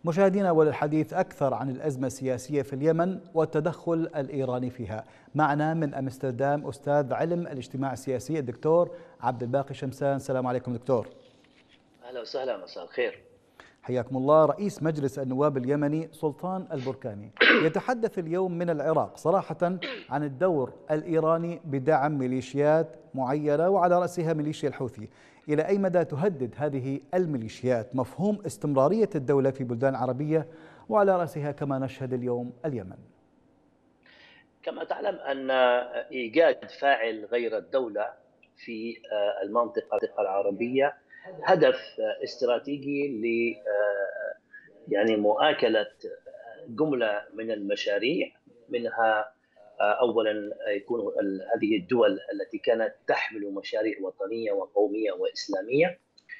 مشاهدينا، وللحديث أكثر عن الأزمة السياسية في اليمن والتدخل الإيراني فيها، معنا من أمستردام أستاذ علم الاجتماع السياسي الدكتور عبد الباقي شمسان. السلام عليكم دكتور. أهلا وسهلا، مساء الخير. حياكم الله. رئيس مجلس النواب اليمني سلطان البركاني يتحدث اليوم من العراق صراحة عن الدور الإيراني بدعم ميليشيات معينة وعلى رأسها ميليشيا الحوثي. إلى أي مدى تهدد هذه الميليشيات مفهوم استمرارية الدولة في بلدان عربية وعلى رأسها كما نشهد اليوم اليمن؟ كما تعلم أن إيجاد فاعل غير الدولة في المنطقة العربية هدف استراتيجي ل يعني مؤاكلة جملة من المشاريع، منها أولا يكون هذه الدول التي كانت تحمل مشاريع وطنية وقومية وإسلامية.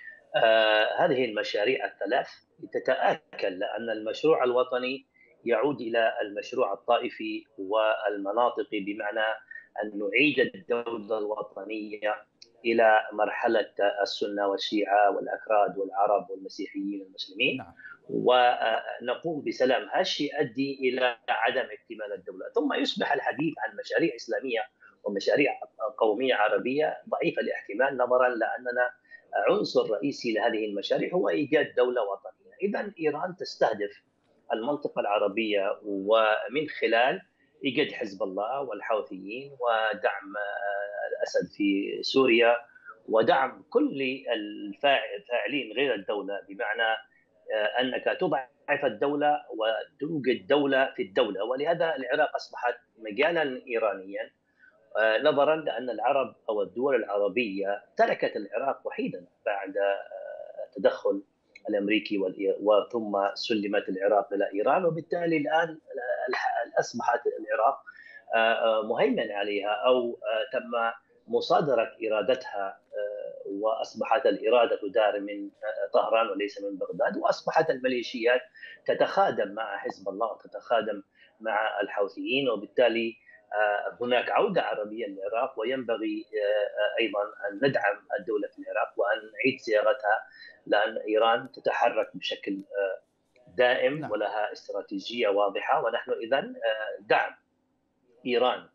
هذه المشاريع الثلاث تتآكل، لأن المشروع الوطني يعود إلى المشروع الطائفي والمناطقي، بمعنى أن نعيد الدولة الوطنية إلى مرحلة السنة والشيعة والأكراد والعرب والمسيحيين والمسلمين. نعم. ونقوم بسلام هالشيء يؤدي إلى عدم اكتمال الدولة، ثم يصبح الحديث عن مشاريع إسلامية ومشاريع قومية عربية ضعيفة الاحتمال، نظرا لأننا عنصر رئيسي لهذه المشاريع هو إيجاد دولة وطنية. إذا إيران تستهدف المنطقة العربية ومن خلال إيجاد حزب الله والحوثيين ودعم الأسد في سوريا ودعم كل الفاعلين غير الدولة، بمعنى أنك تضعف الدولة وتوجد دولة في الدولة. ولهذا العراق أصبحت مجالا إيرانيا، نظرا لأن العرب أو الدول العربية تركت العراق وحيدا بعد التدخل الأمريكي وثم سلمت العراق إلى إيران، وبالتالي الآن أصبحت العراق مهيمن عليها أو تم مصادرة إرادتها، وأصبحت الإرادة تدار من طهران وليس من بغداد، وأصبحت الميليشيات تتخادم مع حزب الله وتتخادم مع الحوثيين، وبالتالي هناك عودة عربية للعراق، وينبغي أيضا أن ندعم الدولة في العراق وأن نعيد صياغتها، لأن إيران تتحرك بشكل دائم نعم. ولها استراتيجية واضحة. ونحن إذن دعم إيران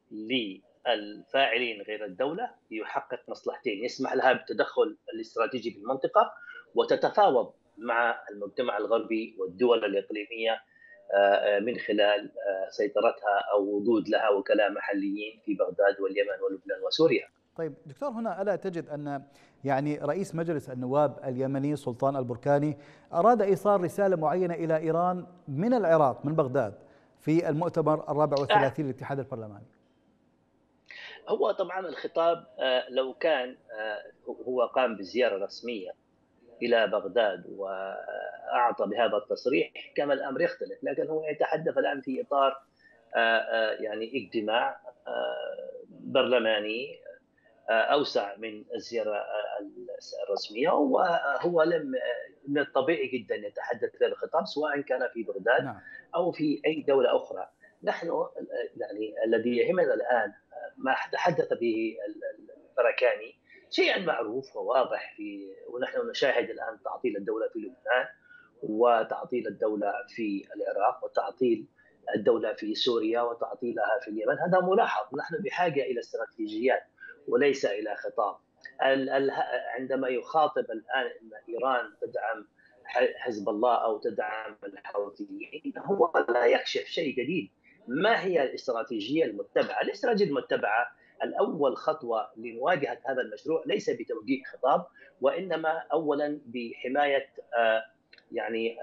للفاعلين غير الدولة يحقق مصلحتين: يسمح لها بالتدخل الاستراتيجي في المنطقة، وتتفاوض مع المجتمع الغربي والدول الإقليمية من خلال سيطرتها أو وجود لها وكلاء محليين في بغداد واليمن ولبنان وسوريا. طيب دكتور، هنا ألا تجد أن رئيس مجلس النواب اليمني سلطان البركاني أراد إيصال رسالة معينة إلى إيران من العراق من بغداد في المؤتمر 34 للاتحاد البرلماني؟ هو طبعا الخطاب لو كان هو قام بزيارة رسمية إلى بغداد وأعطى بهذا التصريح كان الأمر يختلف، لكن هو يتحدث الآن في إطار يعني اجتماع برلماني أوسع من الزيارة الرسمية، وهو من الطبيعي جدا يتحدث في الخطاب سواء كان في بغداد نعم. أو في أي دولة أخرى. نحن يعني الذي يهمنا الآن ما تحدث به البركاني شيئا معروف وواضح، ونحن نشاهد الآن تعطيل الدولة في لبنان وتعطيل الدولة في العراق وتعطيل الدولة في سوريا وتعطيلها في اليمن. هذا ملاحظ. نحن بحاجة إلى استراتيجيات وليس إلى خطاب. عندما يخاطب الآن أن إيران تدعم حزب الله أو تدعم الحوثيين، هو لا يكشف شيء جديد. ما هي الاستراتيجية المتبعة؟ الاستراتيجية المتبعة الأول خطوة لمواجهة هذا المشروع ليس بتوجيه خطاب، وإنما أولا بحماية يعني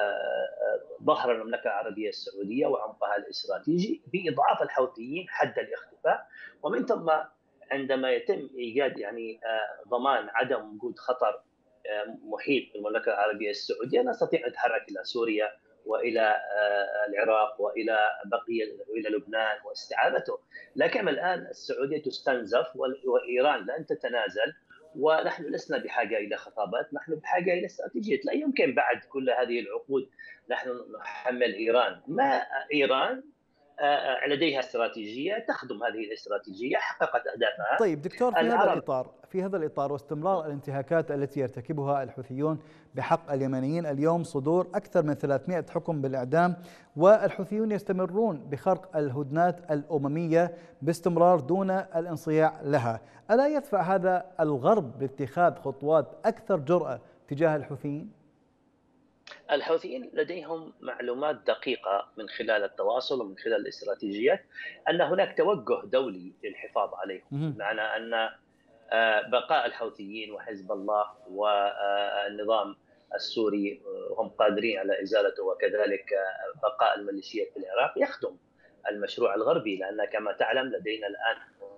ظهر المملكة العربية السعودية وعمقها الاستراتيجي، بإضعاف الحوثيين حد الاختفاء، ومن ثم عندما يتم إيجاد يعني ضمان عدم وجود خطر محيط بالمملكة العربية السعودية، نستطيع أن نتحرك إلى سوريا وإلى العراق وإلى وإلى لبنان واستعادته. لكن الآن السعودية تستنزف وإيران لن تتنازل، ونحن لسنا بحاجة إلى خطابات، نحن بحاجة إلى استراتيجية. لا يمكن بعد كل هذه العقود نحن نحمل إيران. ما إيران لديها استراتيجية تخدم هذه الاستراتيجية، حققت أهدافها. طيب دكتور، العرب في هذا الإطار واستمرار الانتهاكات التي يرتكبها الحوثيون بحق اليمنيين، اليوم صدور أكثر من 300 حكم بالإعدام، والحوثيون يستمرون بخرق الهدنات الأممية باستمرار دون الانصياع لها. ألا يدفع هذا الغرب باتخاذ خطوات أكثر جرأة تجاه الحوثيين؟ الحوثيين لديهم معلومات دقيقة من خلال التواصل ومن خلال الاستراتيجيات أن هناك توجه دولي للحفاظ عليهم، بمعنى أن بقاء الحوثيين وحزب الله والنظام السوري هم قادرين على إزالته، وكذلك بقاء الميليشيات في العراق يخدم المشروع الغربي، لأن كما تعلم لدينا الآن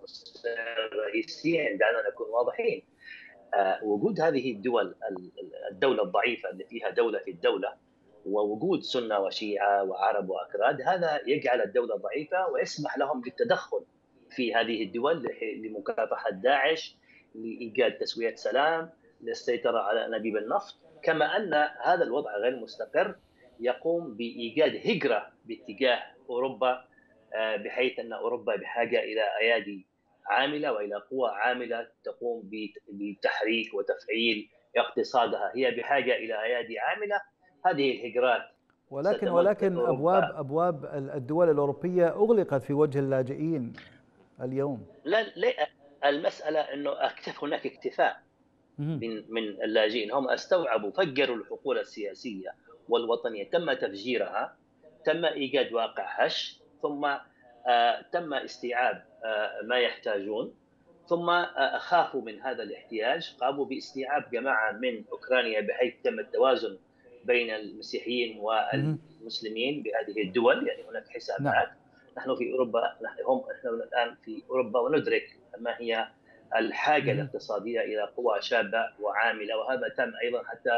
رئيسيين، دعنا نكون واضحين. وجود هذه الدولة الضعيفة اللي فيها دولة في الدولة، ووجود سنة وشيعة وعرب وأكراد، هذا يجعل الدولة ضعيفة ويسمح لهم بالتدخل في هذه الدول لمكافحة داعش، لإيجاد تسوية سلام، للسيطرة على أنابيب النفط. كما أن هذا الوضع غير مستقر يقوم بإيجاد هجرة باتجاه أوروبا، بحيث أن أوروبا بحاجة إلى أيادي عاملة وإلى قوى عاملة تقوم بتحريك وتفعيل اقتصادها. هي بحاجة إلى أيادي عاملة. هذه الهجرات ولكن أبواب الدول الأوروبية أغلقت في وجه اللاجئين اليوم. لا، المسألة أنه هناك اكتفاء من اللاجئين. هم استوعبوا، فجروا الحقول السياسية والوطنية، تم تفجيرها، تم إيجاد واقع هش، ثم تم استيعاب ما يحتاجون، ثم خافوا من هذا الاحتياج، قاموا باستيعاب جماعة من أوكرانيا بحيث تم التوازن بين المسيحيين والمسلمين بهذه الدول. يعني هناك حسابات. نحن في أوروبا، نحن الآن في أوروبا وندرك ما هي الحاجة الاقتصادية إلى قوى شابة وعاملة، وهذا تم أيضا حتى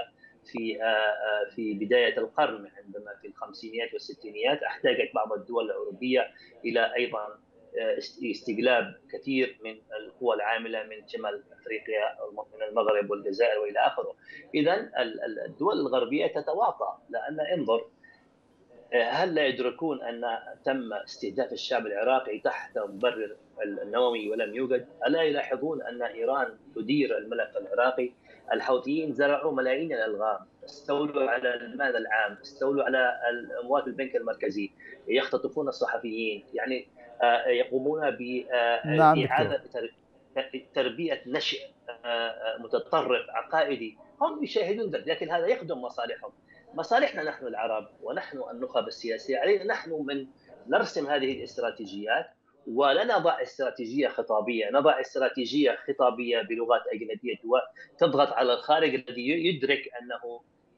في بداية القرن، عندما في الخمسينيات والستينيات احتاجت بعض الدول الأوروبية إلى أيضا استجلاب كثير من القوى العاملة من شمال أفريقيا، من المغرب والجزائر وإلى آخره. إذن الدول الغربية تتواطأ، لأن انظر، هل لا يدركون أن تم استهداف الشعب العراقي تحت مبرر النووي ولم يوجد؟ ألا يلاحظون أن إيران تدير الملف العراقي؟ الحوثيين زرعوا ملايين الألغام، استولوا على المال العام، استولوا على أموال البنك المركزي، يختطفون الصحفيين، يعني يقومون بإعادة تربية نشء متطرف عقائدي. هم يشاهدون ذلك، لكن هذا يخدم مصالحهم. مصالحنا نحن العرب ونحن النخب السياسية، علينا نحن من نرسم هذه الاستراتيجيات، ولا نضع استراتيجية خطابية، نضع استراتيجية خطابية بلغات أجنبية وتضغط على الخارج الذي يدرك أنه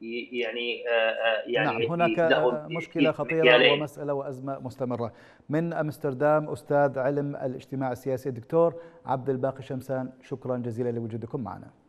نعم، هناك مشكلة خطيرة ومسألة وأزمة مستمرة. من أمستردام أستاذ علم الاجتماع السياسي الدكتور عبد الباقي شمسان، شكرا جزيلا لوجودكم معنا.